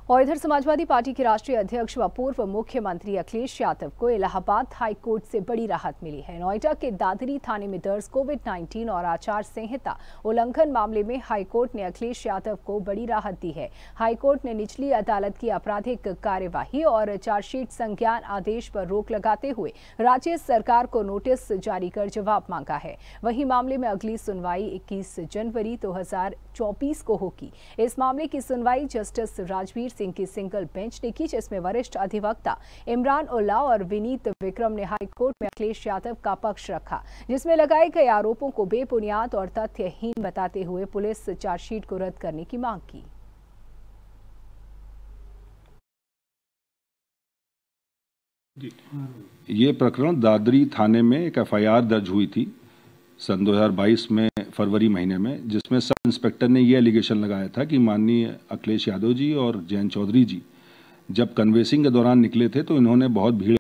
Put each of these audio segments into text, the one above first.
और इधर समाजवादी पार्टी के राष्ट्रीय अध्यक्ष व पूर्व मुख्यमंत्री अखिलेश यादव को इलाहाबाद हाई कोर्ट से बड़ी राहत मिली है। नोएडा के दादरी थाने में दर्ज कोविड-19 और आचार संहिता उल्लंघन मामले में हाई कोर्ट ने अखिलेश यादव को बड़ी राहत दी है। हाई कोर्ट ने निचली अदालत की आपराधिक कार्यवाही और चार्जशीट संज्ञान आदेश पर रोक लगाते हुए राज्य सरकार को नोटिस जारी कर जवाब मांगा है। वहीं मामले में अगली सुनवाई 21 जनवरी 2024 को होगी। इस मामले की सुनवाई जस्टिस राजवीर सिंह की सिंगल बेंच ने की, जिसमें वरिष्ठ अधिवक्ता इमरान उल्ला और विनीत विक्रम ने हाई कोर्ट में अखिलेश यादव का पक्ष रखा, जिसमें लगाए गए आरोपों को बेबुनियाद और तथ्यहीन बताते हुए पुलिस चार्जशीट को रद्द करने की मांग की। ये प्रकरण दादरी थाने में एक एफआईआर दर्ज हुई थी सन 2022 में फरवरी महीने में, जिसमें सब इंस्पेक्टर ने ये एलिगेशन लगाया था कि माननीय अखिलेश यादव जी और जयंत चौधरी जी जब कन्वेसिंग के दौरान निकले थे तो इन्होंने बहुत भीड़,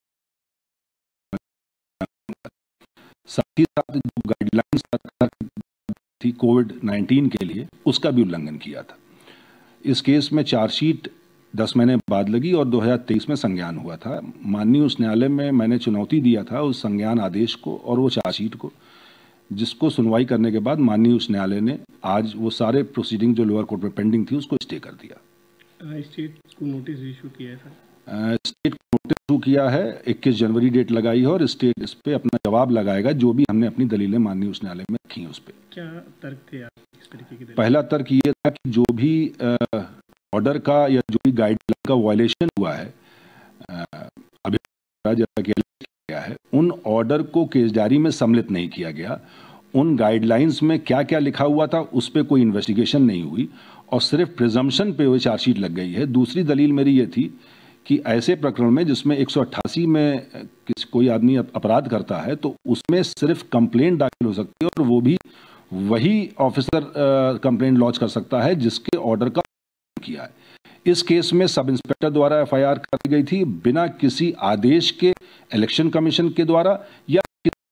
साथ ही साथ जो गाइडलाइंस थी कोविड-19 के लिए उसका भी उल्लंघन किया था। इस केस में चार्जशीट 10 महीने बाद लगी और 2023 में संज्ञान हुआ था। माननीय उच्च न्यायालय में मैंने चुनौती दिया था उस संज्ञान आदेश को और वो चार्जशीट को, जिसको सुनवाई करने के बाद माननीय उच्च न्यायालय ने आज वो सारे प्रोसीडिंग जो लोअर कोर्ट में पेंडिंग थी उसको स्टे कर दिया। स्टेट को नोटिस इशू किया है स्टेट को नोटिस इशू किया है, 21 जनवरी डेट लगाई है और स्टेट इस पे अपना जवाब लगाएगा जो भी हमने अपनी दलीलें माननीय उच्च न्यायालय में रखी हैं उस पर। क्या तर्क थे इस तरीके की? पहला तर्क ये था कि जो भी ऑर्डर का या जो भी गाइडलाइन का वायलेशन हुआ है अभी जैसा कि गया है, उन ऑर्डर को केस डायरी में सम्मिलित नहीं किया गया। उन गाइडलाइंस में क्या क्या लिखा हुआ था उस पर कोई इन्वेस्टिगेशन नहीं हुई और सिर्फ प्रिजम्पशन पे वो चार्जशीट लग गई है। दूसरी दलील मेरी ये थी कि ऐसे प्रकरण में जिसमें 188 में कोई आदमी अपराध करता है तो उसमें सिर्फ कंप्लेंट दाखिल हो सकती है और वो भी वही ऑफिसर कंप्लेंट लॉन्च कर सकता है जिसके ऑर्डर का किया है। इस केस में सब इंस्पेक्टर द्वारा एफआईआर कर गई थी बिना किसी आदेश के, इलेक्शन कमीशन के द्वारा या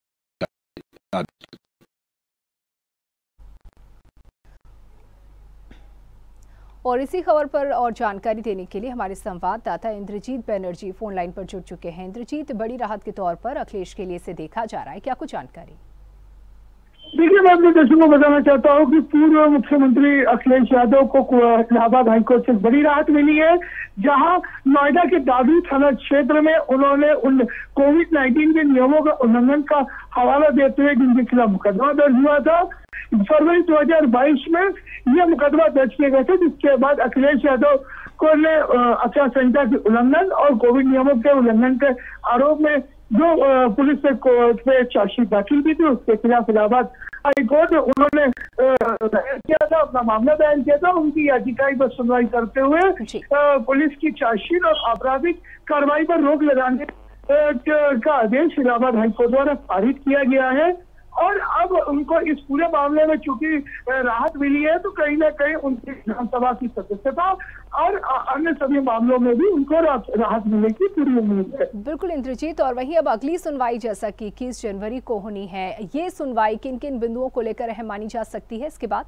और इसी खबर पर और जानकारी देने के लिए हमारे संवाददाता इंद्रजीत बनर्जी फोन लाइन पर जुड़ चुके हैं। इंद्रजीत, बड़ी राहत के तौर पर अखिलेश के लिए इसे देखा जा रहा है, क्या कुछ जानकारी? देखिए, मैं अपने दर्शकों को बताना चाहता हूं कि पूर्व मुख्यमंत्री अखिलेश यादव को इलाहाबाद हाईकोर्ट से बड़ी राहत मिली है, जहां नोएडा के दादरी थाना क्षेत्र में उन्होंने उन कोविड-19 के नियमों का उल्लंघन का हवाला देते हुए जिनके खिलाफ मुकदमा दर्ज हुआ था। फरवरी 2022 में यह मुकदमा दर्ज किए गए थे, जिसके बाद अखिलेश यादव को ने आचार संहिता के उल्लंघन और कोविड नियमों के उल्लंघन के आरोप में जो पुलिस ने कोर्ट में चार्जशीट दाखिल की थी उसके खिलाफ इलाहाबाद हाईकोर्ट में उन्होंने दायर किया था, अपना मामला दायर किया था। उनकी याचिका पर सुनवाई करते हुए पुलिस की चार्जशीट और आपराधिक कार्रवाई पर रोक लगाने का आदेश इलाहाबाद हाईकोर्ट द्वारा पारित किया गया है और अब उनको इस पूरे मामले में चूंकि राहत मिली है तो कहीं ना कहीं उनकी विधानसभा की सदस्यता और अन्य सभी मामलों में भी उनको राहत मिलने की पूरी उम्मीद है। बिल्कुल इंद्रजीत, और वहीं अब अगली सुनवाई जैसा कि 21 जनवरी को होनी है, ये सुनवाई किन किन बिंदुओं को लेकर अहम मानी जा सकती है? इसके बाद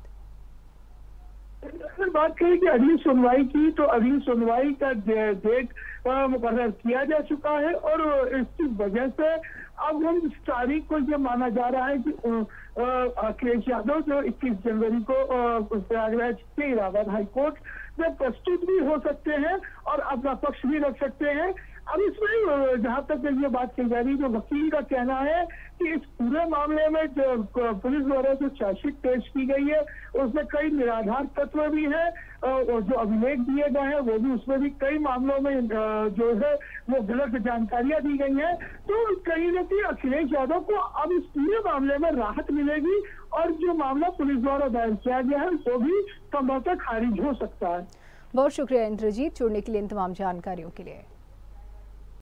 अगर बात करें कि अगली सुनवाई की, तो अगली सुनवाई का डेट मुकर्रर किया जा चुका है और इसकी वजह से अब हम इस तारीख को ये माना जा रहा है कि अखिलेश यादव जो 21 जनवरी को प्रयागराज के इलाहाबाद हाईकोर्ट में प्रस्तुत भी हो सकते हैं और अपना पक्ष भी रख सकते हैं। अब इसमें जहां तक ये बात कही जा रही है, जो वकील का कहना है कि इस पूरे मामले में जो पुलिस द्वारा जो चार्जशीट पेश की गई है उसमें कई निराधार तत्व भी है और जो अभिलेख दिए गए हैं वो भी, उसमें भी कई मामलों में जो है वो गलत जानकारियां दी गई हैं। तो कहीं ना कहीं अखिलेश यादव को अब इस पूरे मामले में राहत मिलेगी और जो मामला पुलिस द्वारा दायर किया गया है वो भी संभवतः खारिज हो सकता है। बहुत शुक्रिया इंद्रजीत, जुड़ने के लिए इन तमाम जानकारियों के लिए।